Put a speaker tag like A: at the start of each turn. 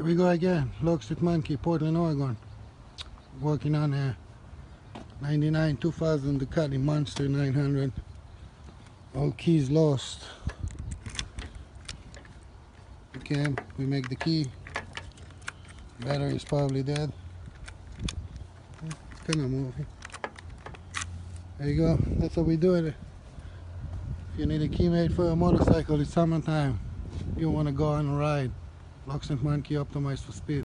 A: Here we go again. Locksmith Monkey, Portland, Oregon. Working on a 99 2000 Ducati Monster 900. All keys lost. Okay, we make the key. Battery is probably dead. Kind of moving. There you go. That's how we do it. If you need a key made for a motorcycle, it's summertime. You want to go on a ride. Locksmith Monkey, optimized for speed.